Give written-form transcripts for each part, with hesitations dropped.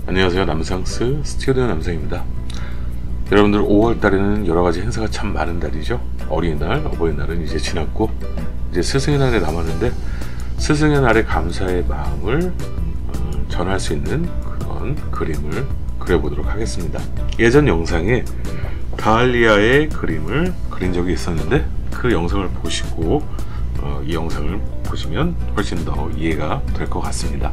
안녕하세요. 남상스 스튜디오 남상입니다. 여러분들 5월달에는 여러가지 행사가 참 많은 달이죠. 어린이날, 어버이날은 이제 지났고 이제 스승의 날에 남았는데, 스승의 날의 감사의 마음을 전할 수 있는 그런 그림을 그려보도록 하겠습니다. 예전 영상에 다할리아의 그림을 그린 적이 있었는데, 그 영상을 보시고 이 영상을 보시면 훨씬 더 이해가 될 것 같습니다.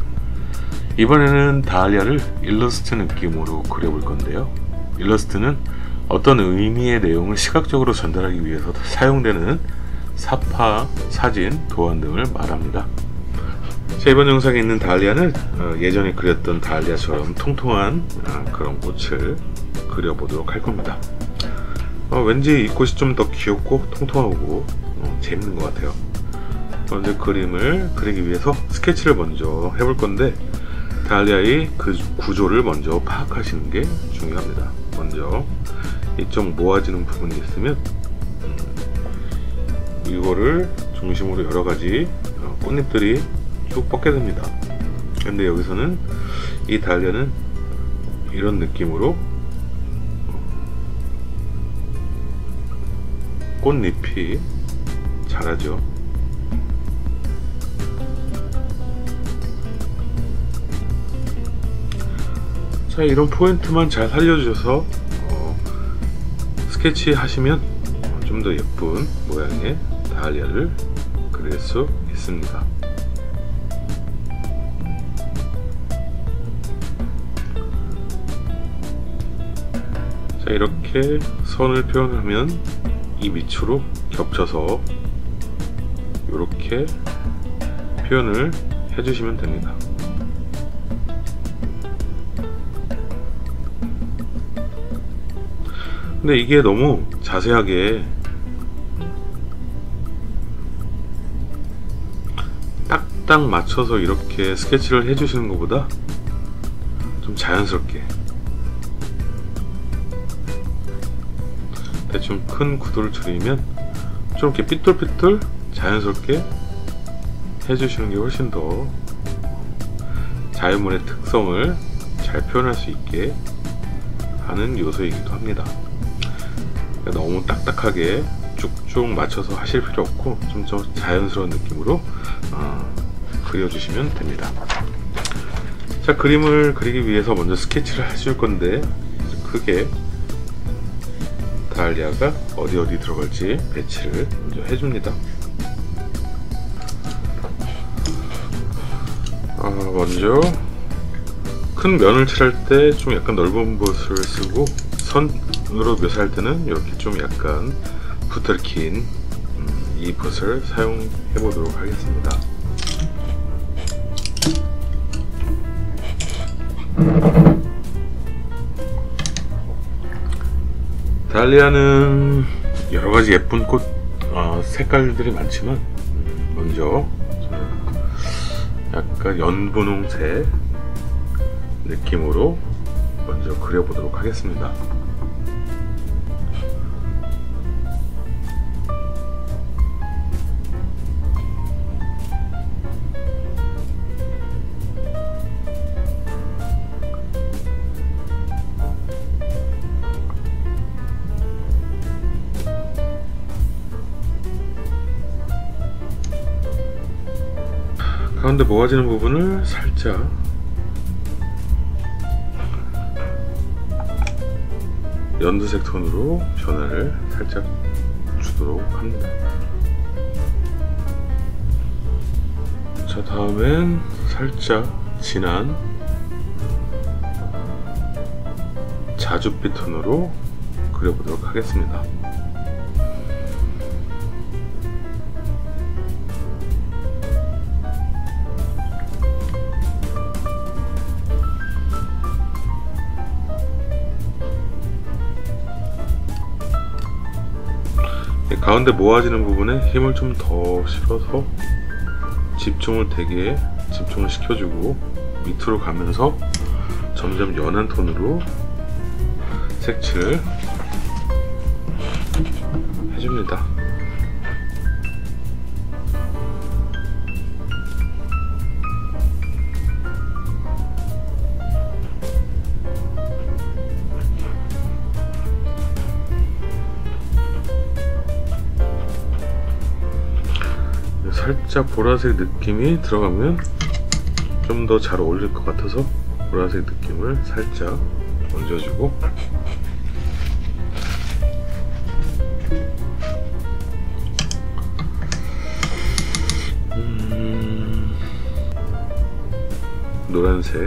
이번에는 다할리아를 일러스트 느낌으로 그려볼 건데요. 일러스트는 어떤 의미의 내용을 시각적으로 전달하기 위해서 사용되는 사파, 사진, 도안 등을 말합니다. 자, 이번 영상에 있는 다할리아는 예전에 그렸던 다할리아처럼 통통한 그런 꽃을 그려보도록 할 겁니다. 왠지 이 꽃이 좀 더 귀엽고 통통하고 재밌는 것 같아요. 먼저 그림을 그리기 위해서 스케치를 먼저 해볼 건데, 다할리아의 그 구조를 먼저 파악하시는 게 중요합니다. 먼저 이쪽 모아지는 부분이 있으면 이거를 중심으로 여러가지 꽃잎들이 쭉 뻗게 됩니다. 근데 여기서는 이 다할리아는 이런 느낌으로 꽃잎이 자라죠. 자, 이런 포인트만 잘 살려주셔서 스케치 하시면 좀 더 예쁜 모양의 다할리아를 그릴 수 있습니다. 자, 이렇게 선을 표현하면 이 밑으로 겹쳐서 이렇게 표현을 해주시면 됩니다. 근데 이게 너무 자세하게 딱딱 맞춰서 이렇게 스케치를 해주시는 것보다 좀 자연스럽게 대충 큰 구도를 그리면 좀 이렇게 삐뚤삐뚤 자연스럽게 해주시는 게 훨씬 더 자연물의 특성을 잘 표현할 수 있게 하는 요소이기도 합니다. 너무 딱딱하게 쭉쭉 맞춰서 하실 필요 없고, 좀 더 자연스러운 느낌으로 그려주시면 됩니다. 자, 그림을 그리기 위해서 먼저 스케치를 하실 건데, 크게 다할리아가 어디 들어갈지 배치를 먼저 해줍니다. 먼저 큰 면을 칠할 때 좀 약간 넓은 붓을 쓰고, 선으로 묘사할 때는 이렇게 좀 약간 붓을 긴 이 붓을 사용해 보도록 하겠습니다. 다할리아는 여러가지 예쁜 꽃 색깔들이 많지만, 먼저 약간 연분홍색 느낌으로 먼저 그려보도록 하겠습니다. 가운데 모아지는 부분을 살짝 연두색 톤으로 변화를 살짝 주도록 합니다. 자, 다음엔 살짝 진한 자줏빛 톤으로 그려보도록 하겠습니다. 가운데 모아지는 부분에 힘을 좀 더 실어서 되게 집중을 시켜주고, 밑으로 가면서 점점 연한 톤으로 색칠을 해줍니다. 살짝 보라색 느낌이 들어가면 좀 더 잘 어울릴 것 같아서 보라색 느낌을 살짝 얹어주고, 노란색,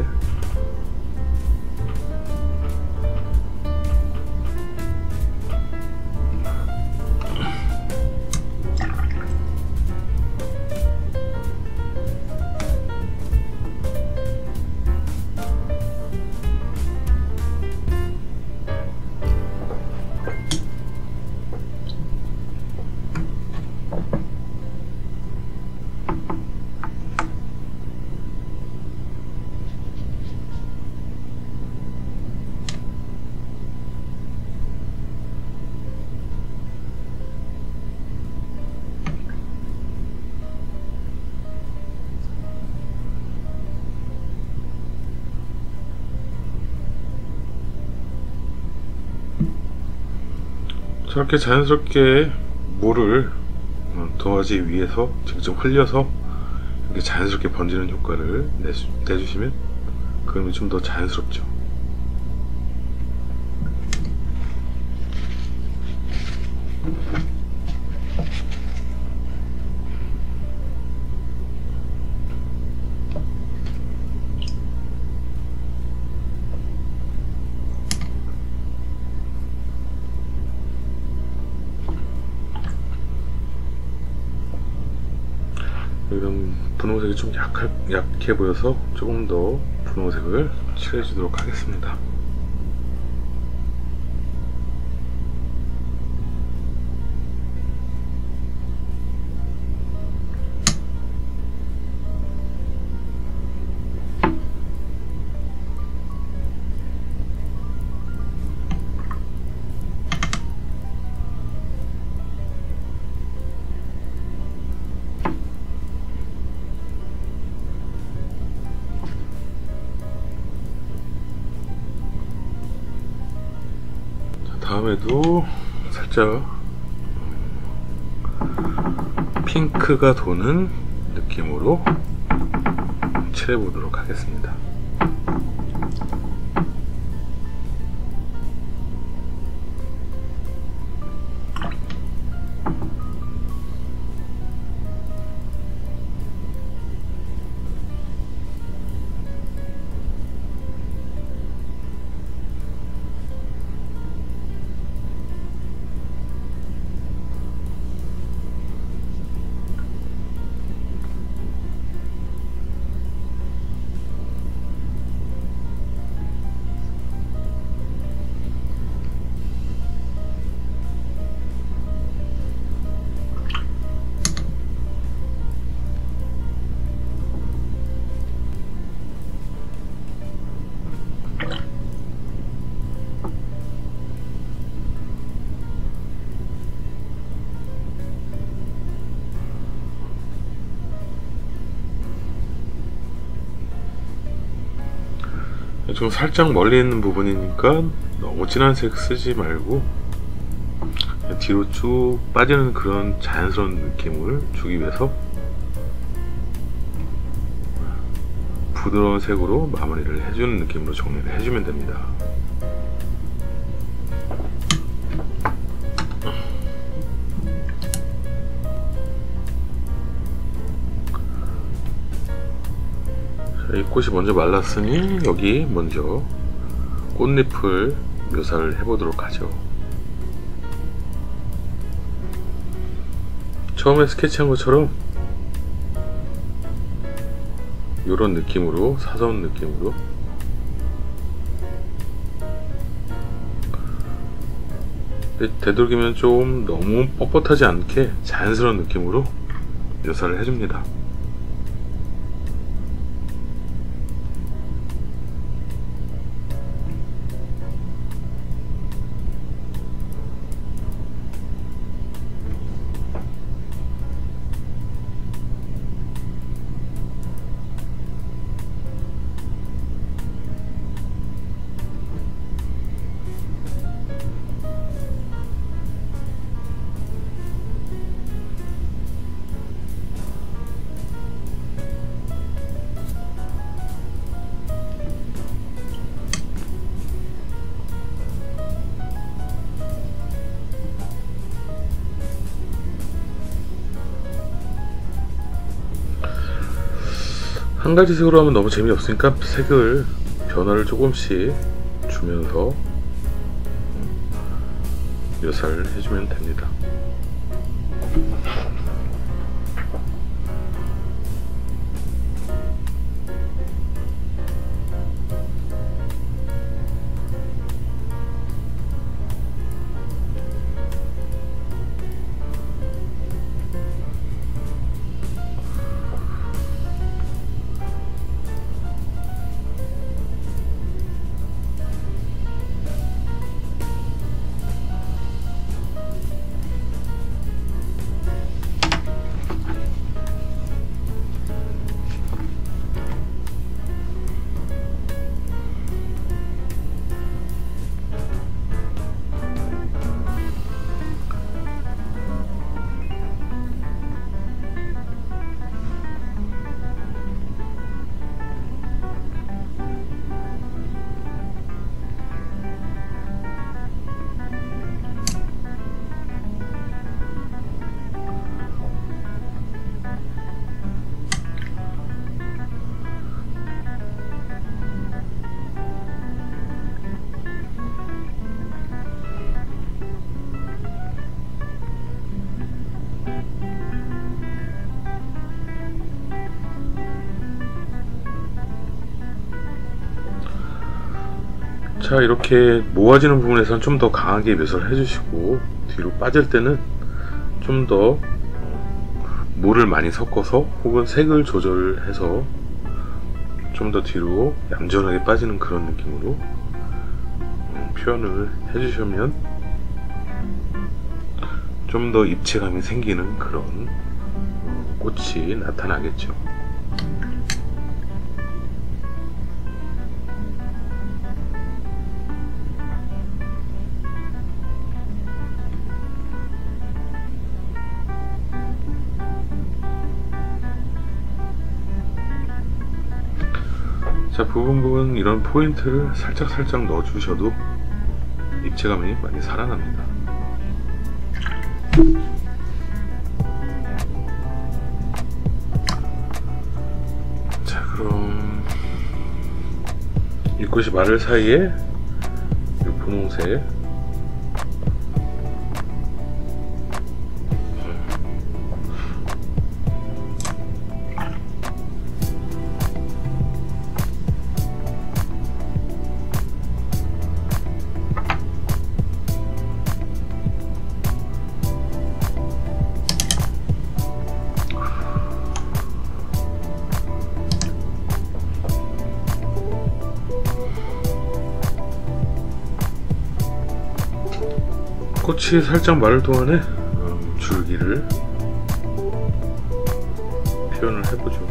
저렇게 자연스럽게 물을 도화지 위에서 직접 흘려서 이렇게 자연스럽게 번지는 효과를 내주시면 그러면 좀 더 자연스럽죠. 이런 분홍색이 좀 약해 보여서 조금 더 분홍색을 칠해 주도록 하겠습니다. 다음에도 살짝 핑크가 도는 느낌으로 칠해 보도록 하겠습니다. 좀 살짝 멀리 있는 부분이니까 너무 진한 색 쓰지 말고 뒤로 쭉 빠지는 그런 자연스러운 느낌을 주기 위해서 부드러운 색으로 마무리를 해주는 느낌으로 정리를 해주면 됩니다. 이 꽃이 먼저 말랐으니 여기 먼저 꽃잎을 묘사를 해보도록 하죠. 처음에 스케치한 것처럼 이런 느낌으로, 사선 느낌으로 되도록이면 좀 너무 뻣뻣하지 않게 자연스러운 느낌으로 묘사를 해줍니다. 한 가지 색으로 하면 너무 재미없으니까 색을 변화를 조금씩 주면서 묘사를 해주면 됩니다. 자, 이렇게 모아지는 부분에서는 좀 더 강하게 묘사를 해주시고, 뒤로 빠질 때는 좀 더 물을 많이 섞어서 혹은 색을 조절해서 좀 더 뒤로 얌전하게 빠지는 그런 느낌으로 표현을 해주시면 좀 더 입체감이 생기는 그런 꽃이 나타나겠죠. 자, 부분 이런 포인트를 살짝 넣어주셔도 입체감이 많이 살아납니다. 자, 그럼 이 꽃이 마를 사이에 이 분홍색 꽃이 살짝 마를 동안에 줄기를 표현을 해보죠.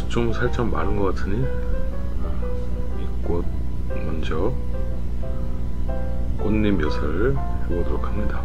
좀 살짝 마른 것 같으니 이 꽃 먼저 꽃잎 묘사를 해보도록 합니다.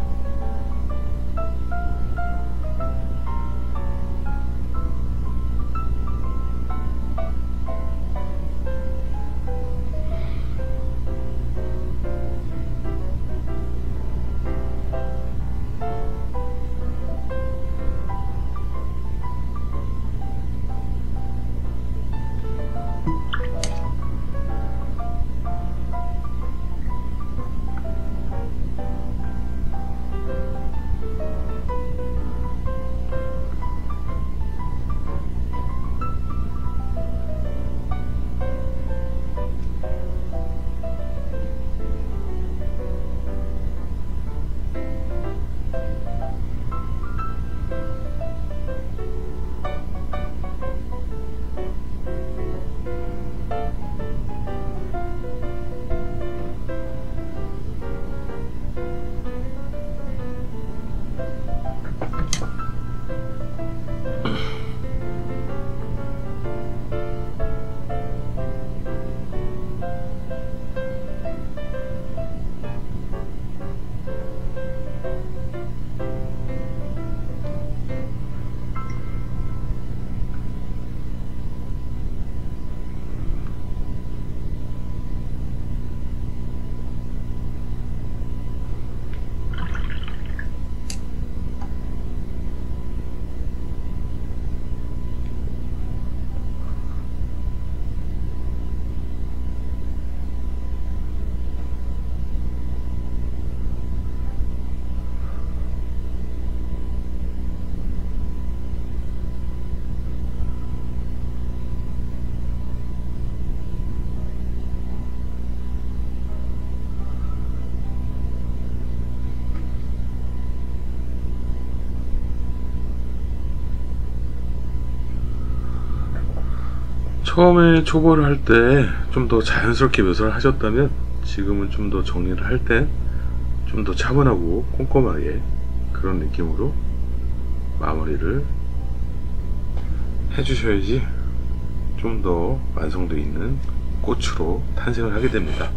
처음에 초벌을 할 때 좀 더 자연스럽게 묘사를 하셨다면 지금은 좀 더 정리를 할 때 좀 더 차분하고 꼼꼼하게 그런 느낌으로 마무리를 해주셔야지 좀 더 완성도 있는 꽃으로 탄생을 하게 됩니다.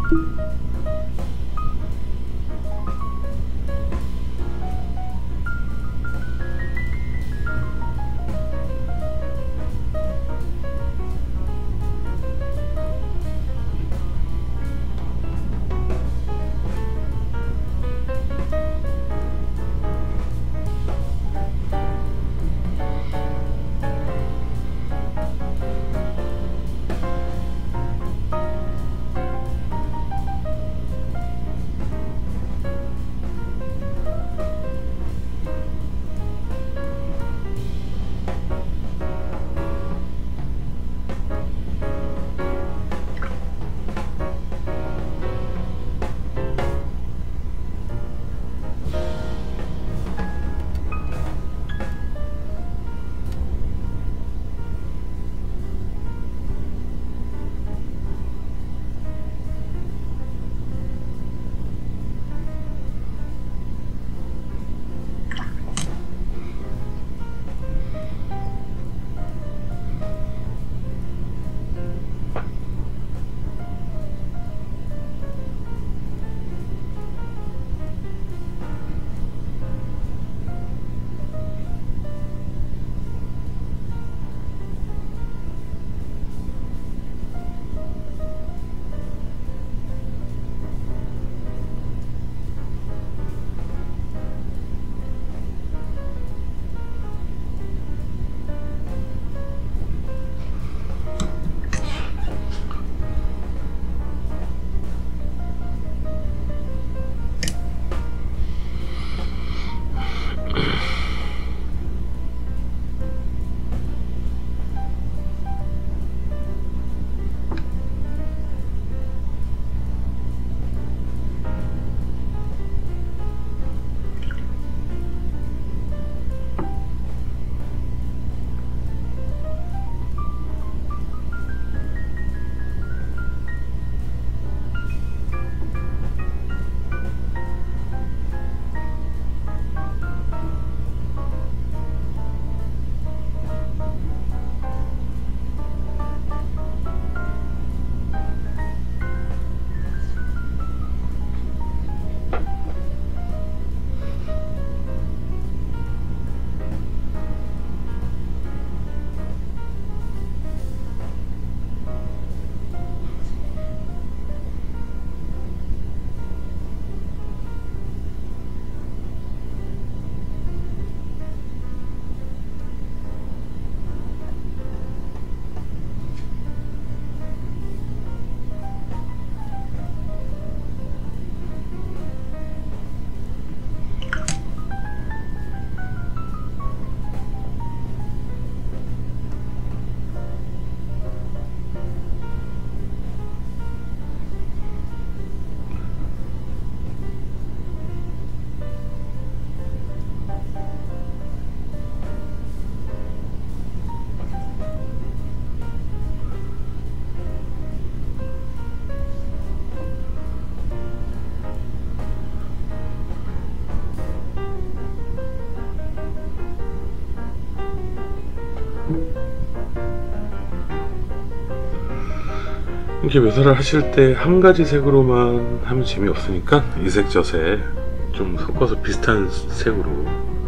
이렇게 묘사를 하실 때 한 가지 색으로만 하면 재미없으니까 이색 저색 좀 섞어서 비슷한 색으로,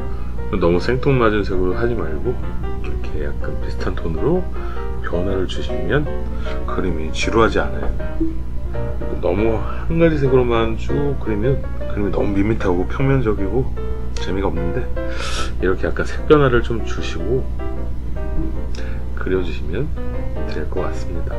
너무 생뚱맞은 색으로 하지 말고 이렇게 약간 비슷한 톤으로 변화를 주시면 그림이 지루하지 않아요. 너무 한 가지 색으로만 쭉 그리면 그림이 너무 밋밋하고 평면적이고 재미가 없는데, 이렇게 약간 색 변화를 좀 주시고 그려주시면 될 것 같습니다.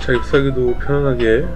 자, 잎사귀도 편안하게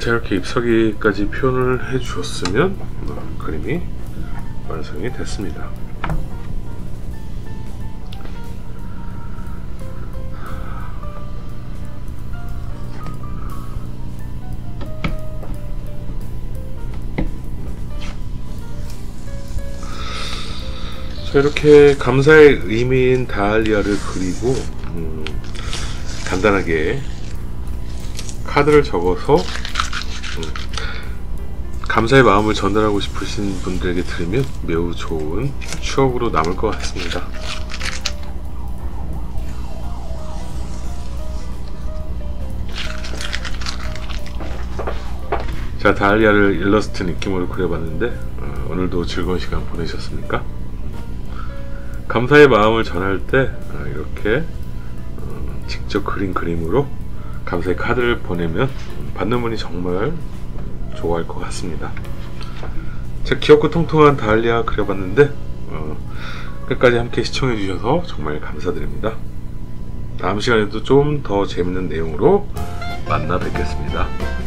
자, 이렇게 잎사귀까지 표현을 해 주었으면 그림이 완성이 됐습니다. 자, 이렇게 감사의 의미인 다알리아를 그리고 간단하게 카드를 적어서 감사의 마음을 전달하고 싶으신 분들에게 들으면 매우 좋은 추억으로 남을 것 같습니다. 자, 다알리아를 일러스트 느낌으로 그려봤는데 오늘도 즐거운 시간 보내셨습니까? 감사의 마음을 전할 때 이렇게 직접 그린 그림으로 감사의 카드를 보내면 받는 분이 정말 좋아할 것 같습니다. 제가 귀엽고 통통한 다알리아 그려봤는데 끝까지 함께 시청해 주셔서 정말 감사드립니다. 다음 시간에도 좀 더 재밌는 내용으로 만나 뵙겠습니다.